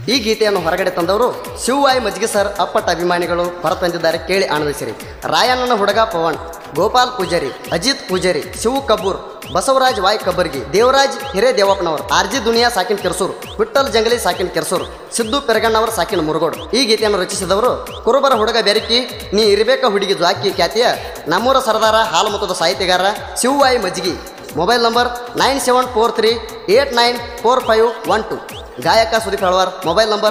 ಈ ಗೀತೆಯನ್ನು ಹೊರಗಡೆ ತಂದವರು ಶಿವವಾಯಿ ಮಜ್ಗಿ ಸರ್ ಅಪ್ಪಟ ಅಭಿಮಾನಿಗಳು ಹೊರತಂದಿದ್ದಾರೆ, ಕೇಳಿ ಆನಂದಿಸಿರಿ. ರಾಯಣ್ಣನ ಹುಡುಗ ಪವನ್, ಗೋಪಾಲ್ ಪೂಜಾರಿ, ಅಜಿತ್ ಪೂಜಾರಿ, ಶಿವು ಕಬ್ಬೂರ್, ಬಸವರಾಜ್ ವಾಯ್ ಕಬ್ಬರ್ಗಿ, ದೇವರಾಜ್ ಹಿರೇದೇವಪ್ಪನವರು, ಆರ್ಜಿ ದುನಿಯಾ ಸಾಕಿನ್ ಕೆರ್ಸೂರು, ವಿಠಲ್ ಜಂಗಲಿ ಸಾಕಿನ್ ಕೆರ್ಸೂರು, ಸಿದ್ದು ಪೆರಗಣ್ಣವರ ಸಾಕಿನ ಮುರುಗೋಡು. ಈ ಗೀತೆಯನ್ನು ರಚಿಸಿದವರು ಕುರುಬರ ಹುಡುಗ ಬೆರಕಿ ನೀ ಇರಬೇಕ ಹುಡುಗಿ ಜ್ವಾಕಿ ಖ್ಯಾತಿಯ ನಮ್ಮೂರ ಸರದಾರ ಹಾಲುಮತದ ಸಾಹಿತ್ಯಗಾರ ಶಿವವಾಯಿ ಮಜ್ಗಿ. Mobile number 9743894512. ಗಾಯಕ ಸುದೀಪ್ ಹಳವಾರ್. ಮೊಬೈಲ್ ನಂಬರ್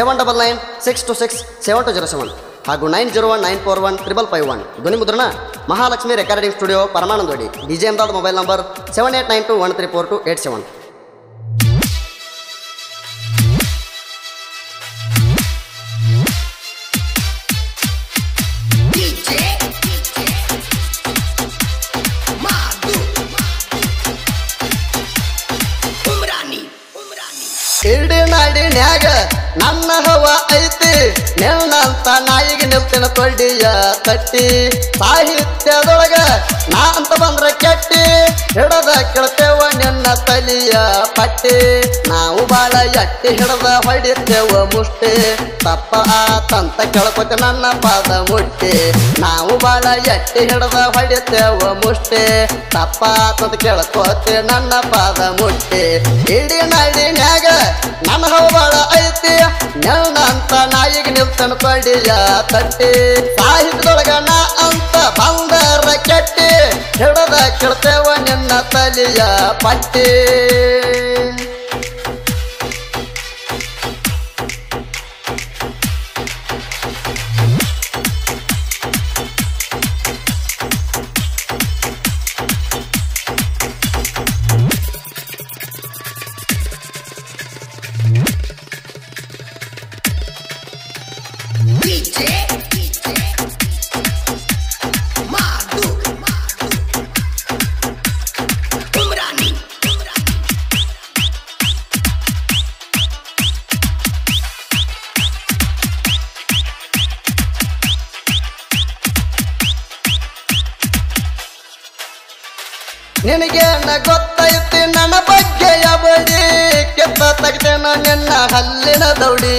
7996267207 ಹಾಗೂ 9019415551. ಧ್ವನಿ ಮುದ್ರಣ Mahalakshmi recording studio Paramanandavadi. DJ Ahmedabad. Mobile number 7892134287. ಇಡೀ ನಾಡಿನ್ಯಾಗ ನನ್ನ ಹವ ಐತಿ, ನೆನಂತ ನಾಯಿಗೆ ನಿಲ್ತಿನ ತೊಡ್ಡಿಯ ತಟ್ಟಿ. ಸಾಹಿತ್ಯದೊಳಗ ನಾ ಅಂತ ಬಂದ್ರ ಕೆಟ್ಟಿ, ಹಿಡದ ಕೇಳ್ತೇವ ನಿನ್ನ ತಲಿಯ ಪಟ್ಟಿ. ನಾವು ಬಾಳ ಎಟ್ಟಿ ಹಿಡದ ಹೊಡಿತೇವ ಮುಷ್ಟಿ, ತಪ್ಪ ಆತಂತ ಕೇಳ್ಕೊತ ನನ್ನ ಪಾದ ಮುಟ್ಟಿ. ನಾವು ಬಾಳ ಎಟ್ಟಿ ಹಿಡದ ಹೊಡಿತೇವ ಮುಷ್ಟಿ, ತಪ್ಪ ಆತಂತ ಕೇಳ್ಕೊತೆ ನನ್ನ ಪಾದ ಮುಟ್ಟಿ. ಇಡೀ ನಾಡಿನ್ಯಾಗ ನನ್ನ ಹವ ಬಾಳ ಐತಿ, ನೆನಂತ ನಾಯಿಗೆ ನಿಲ್ತನ ತೊಡಿಯ ತಟ್ಟಿ. ಸಾಹಿತ್ಯದೊಳಗ ನಾ ಅಂತ ಬಂದರ ಕೆಟ್ಟಿ, ಹಿಡದ ಕೇಳ್ತೇವ ನಿನ್ನ ತಲಿಯ ಪಟ್ಟಿ. ನಿನಗೇನ ಗೊತ್ತೈತಿ ನನ್ನ ಬಗ್ಗೆಯ ಬಡಿ, ಕೆತ್ತ ತೆಗ್ದೇನ ನಿನ್ನ ಹಲ್ಲಿನ ದೌಡಿ.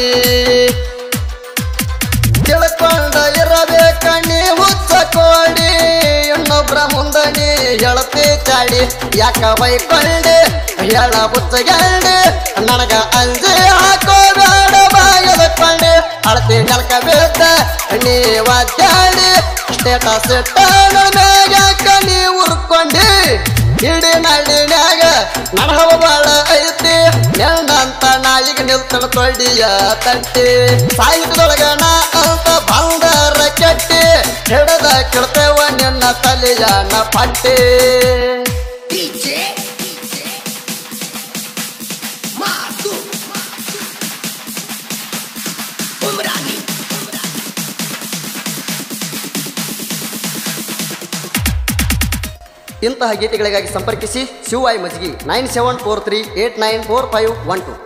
ತಿಳ್ಕೊಂಡ ಇರಬೇಕ ನೀ ಹುಚ್ಚ ಕೋಡಿ, ಇನ್ನೊಬ್ರ ಮುಂದ ನೀ ಹೇಳತಿ ಚಾಡಿ. ಯಾಕ ಬೈಕೊಂಡೆ ಹೇಳ ಬುಚ್ಚಗಂಡೆ, ನನಗ ಅಂಜಿ ಹಾಕೋಬೇಡ ಬಾಯದ ಕೊಂಡೆ. ಅಳತಿ ನೆಲಕ ಬೇಕ ನೀ ವಾದ್ಯಾಡಿ, ಸ್ಟೇಟಸ್ ಇಟ್ಟ ಮ್ಯಾಗ ನೀ ಉರ್ಕೊಂಡಿ. ಇಡೀ ನಾಡಿನ್ಯಾಗ ನನ್ನ ಹವ ಬಾಳ ಐತಿ, ನೆನಂತ ನಾಯಿಗೆ ನಿಲ್ತನ ತೊಡಿಯ ತಟ್ಟಿ. ಸಾಹಿತ್ಯದೊಳಗ ನಾ ಅಂತ ಬಂದರ ಕೆಟ್ಟಿ, ಹಿಡದ ಕೇಳ್ತೇವ ನಿನ್ನ ತಲೆಯ ಪಟ್ಟಿ. ಇಂತಹ ಗೀತೆಗಳಿಗಾಗಿ ಸಂಪರ್ಕಿಸಿ ಶಿವವಾಯಿ ಮಜ್ಗಿ 9743894512.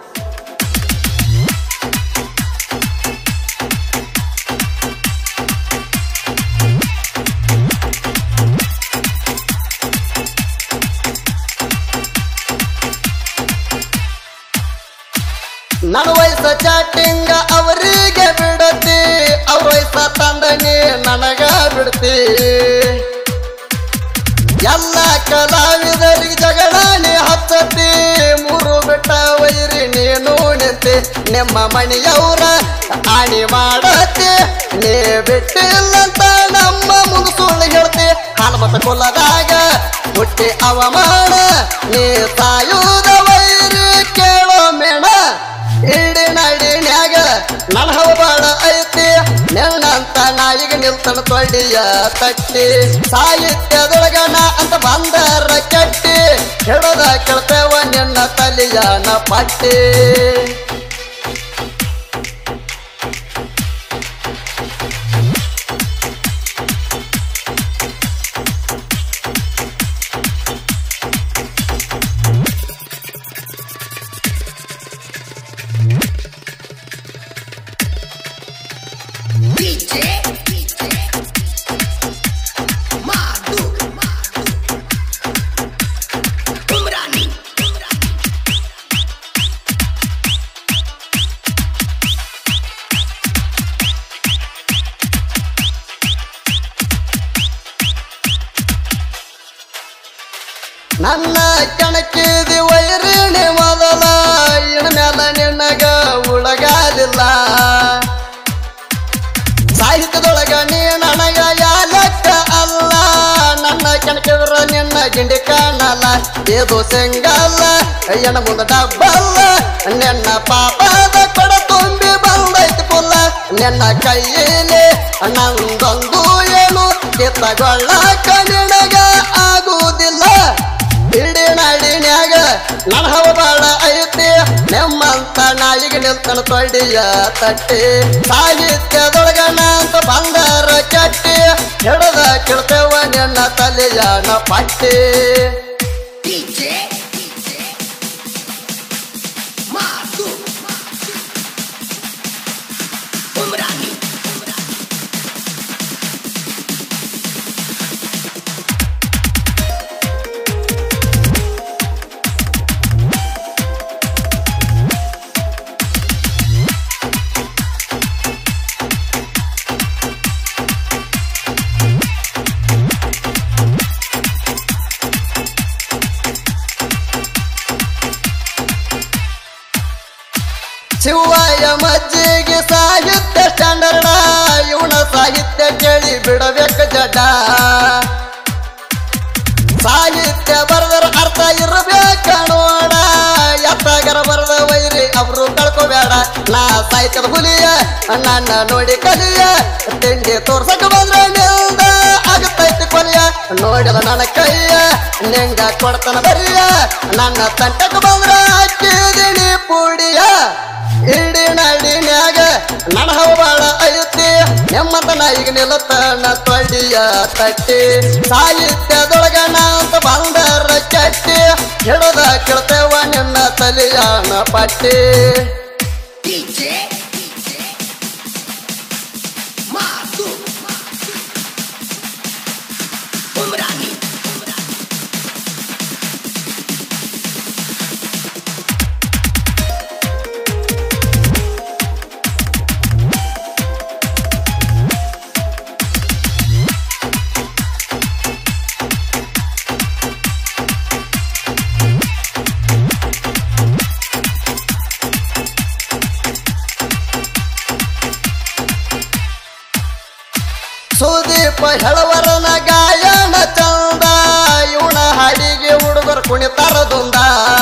ನನ್ನ ವಯಸ್ಸ ಚಾಟಿಂಗ ಅವರಿಗೆ ಬಿಡತಿ, ಅವ್ರ ವಯಸ್ಸ ತಂದನಿ ನನಗ ಬಿಡ್ತಿ. ಎಲ್ಲ ಕಲಾವಿದರಿಗೆ ಜಗಳಾನಿ ಹಚ್ಚತಿ, ಮೂರು ಬೆಟ್ಟ ವೈರಿ ನೀನು ನಿಂತಿ. ನಿಮ್ಮ ಮಣಿಯವ್ರ ಆಣಿ ಮಾಡತಿ, ನೀ ಬಿಟ್ಟಿಲ್ಲಂತ ನಮ್ಮ ಮುಂದೆ ಸುಳ್ಳು ಹೇಳ್ತಿ. ಹಾಲ್ಮತ ಕುಲದಾಗ ಹುಟ್ಟಿ ಅವಮಾನ, ನೀ ಸಾಯುವುದ ವೈರಿ ಕೇಳೋ ಮೇಣ. ಇಡೀ ನಾಡಿನ್ಯಾಗ ನನ್ನ ಹವ ಬಾಳ ಐತಿ, ನೆನಂತ ನಾಯಿಗೆ ನಿಲ್ತನ ತೊಡಿಯ ತಟ್ಟಿ. ಸಾಹಿತ್ಯದೊಳಗ ನಾ ಅಂತ ಬಂದರ ಕೆಟ್ಟಿ, ಹಿಡದ ಕೇಳ್ತೇವ ನಿನ್ನ ತಲಿಯ ಪಟ್ಟಿ. ನನ್ನ ಕಣಕಿದಿ ವೈರಿಣಿ ಮೊದಲ ಇನ್ಮೇಲ ನಿನ್ನಗ ಉಳಗಾಲಿಲ್ಲ ಸಾಹಿತ್ಯದೊಳಗ ನೀ ನನಗ ಯಾಲಕ್ಕ ಅಲ್ಲ ನನ್ನ ಕಣಕಿದ್ರ ನಿನ್ನ ಗಿಂಡಿ ಕಾಣಲ್ಲ ಇದು ಸಿಂಗಲ್ಲ ಅಯ್ಯನ ಮುಂದ ಡಬ್ಬಲ್ಲ ನಿನ್ನ ಪಾಪದ ಕೊಡ ತುಂಬಿ ಬಂದೈತಿ ಪುಲ್ಲ ನಿನ್ನ ಕೈಯಲ್ಲಿ ನಂದೊಂದು ಏನು ಕಿತ್ತಗೊಳ್ಳಕ ನಿನಗ ಆಗುವುದಿಲ್ಲ ಇಡೀ ನಾಡಿನ್ಯಾಗ ನನ್ನ ಹವ ಬಾಳ ಐತಿ ನಿಮ್ಮಂತ ನಾಯಿಗೆ ನಿಲ್ತನ ತೊಡಿಯ ತಟ್ಟಿ ಸಾಹಿತ್ಯದೊಳಗ ನಂತ ಬಂಗಾರ ಕಟ್ಟಿ ಹಿಡದ ಕಿಳ್ತೇವ ನಿನ್ನ ತಲೆಯನ ಪಟ್ಟಿ ಶಿವಯ ಮಜ್ಜಿಗೆ ಸಾಹಿತ್ಯ ಸ್ಟ್ಯಾಂಡರ್ಡ ಇವನ ಸಾಹಿತ್ಯ ಕೇಳಿ ಬಿಡಬೇಕು ಜಡ್ಡ ಸಾಹಿತ್ಯ ಬರೆದರ ಅರ್ಥ ಇರಬೇಕ ನೋಡ ಎತ್ತಗರ ಬರೆದ ವೈರಿ ಅವರು ಕಳ್ಕೋಬೇಡ ನಾ ಸಾಹಿತ್ಯದ ಹುಲಿಯ ನನ್ನ ನೋಡಿ ಕಲಿಯ ತಿಂಡಿ ತೋರ್ಸಕ ಬಂದ್ರೆ ನಿಲ್ದ ಆಗತೈತಿ ಕೊಲಿಯ ನೋಡಿದ ನನ್ನ ಕೈಯ ನಿಂಗ ಕೊಡ್ತಾನ ಬರಿಯ ನನ್ನ ತಂಟಕ ಬಂದ್ರ ಹಾಕಿದೀನಿ ಪುಡಿಯ ಇಡೀ ನಾಡಿನ್ಯಾಗ ನನ್ನ ಹವ ಬಾಳ ಐತಿ ನಿಮ್ಮಂತ ನಾಯಿಗೆ ನಿಲ್ಲತನ ತೊಡಿಯ ತಟ್ಟಿ ಸಾಹಿತ್ಯದೊಳಗ ನಾಂತ ಬಂದರ ಕಟ್ಟಿ ಹಿಡದ ಕೇಳ್ತೇವ ನಿನ್ನ ತಲೆಯನ ಪಟ್ಟಿ ಸುದೀಪ ಹೆಳವರನ ಗಾಯನ ಚಂದ ಇವನ ಹಾಡಿಗೆ ಹುಡುಗರು ಕುಣಿತಾರದುಂದ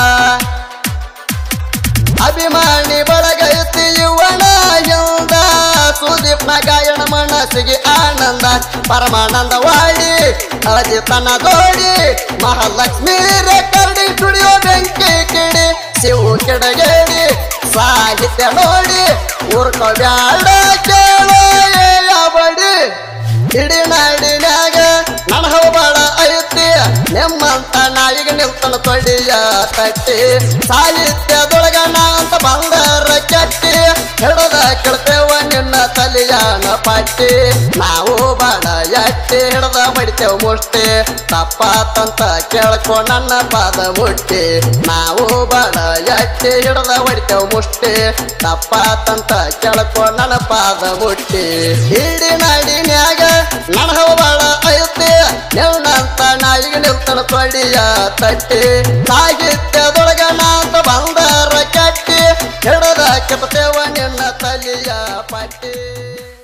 ಅಭಿಮಾನಿ ಬಳಗೈತಿ ಇವನ ಹಿಂದ ಸುದೀಪ್ನ ಗಾಯನ ಮನಸ್ಸಿಗೆ ಆನಂದ ಪರಮಾನಂದ ವಾಡಿ ಅಜಿತನ ದೋಡಿ ಮಹಾಲಕ್ಷ್ಮಿ ರೆಕರ್ಡಿ ಸ್ಟುಡಿಯೋ ಬೆಂಕಿ ಕಿಡಿ ಶಿವು ಕಿಡಗೇಡಿ ಸಾಹಿತ್ಯ ನೋಡಿ ಊರ್ಕೋಬ್ಯಾಡ ಕೇಳೋ ಬಡಿ ಇಡೀ ನಾಡಿನ್ಯಾಗ ನನ್ನ ಹವ ಬಾಳ ಐತಿ ನಿಮ್ಮಂತ ನಾಯಿಗೆ ನಿಲ್ತನ ತೊಡಿಯ ತಟ್ಟಿ ಸಾಹಿತ್ಯದೊಳಗ ನಾಂತ ಬಂಗಾರ ಕಟ್ಟಿ ಹಿಡದ ಕೇಳ್ತೇವ ನಿನ್ನ ತಲೆಯನ ಪಟ್ಟಿ ನಾವು ಬಾಳ ಎಟ್ಟಿ ಹಿಡದ ಬಡಿತೇವ ಮುಷ್ಟಿ ತಪ್ಪಾತಂತ ಕೇಳ್ಕೊ ನನ್ನ ಪಾದ ಮುಟ್ಟಿ ನಾವು ಬಾಳ ಎಟ್ಟಿ ಹಿಡದ ಬಡಿತೇವ ಮುಷ್ಟಿ ತಪ್ಪಾತಂತ ಕೇಳ್ಕೊ ನನ್ನ ಪಾದ ಮುಟ್ಟಿ ಇಡೀ ನಾಡಿನ್ಯಾಗ ನನ್ನ ಹವ ಬಾಳ ಐತಿ ನಿನ್ನಂತ ನಾಯಿಗೆ ನಿಲ್ತನ ತೊಡಿಯ ತಟ್ಟಿ ಸಾಹಿತ್ಯದೊಳಗ ನಾಂತ ಬಂದಾರ ಕಟ್ಟಿ ಹಿಡದ ಕೆತ್ತೇವ ನಿನ್ನ ತಲೆಯ ಪಟ್ಟಿ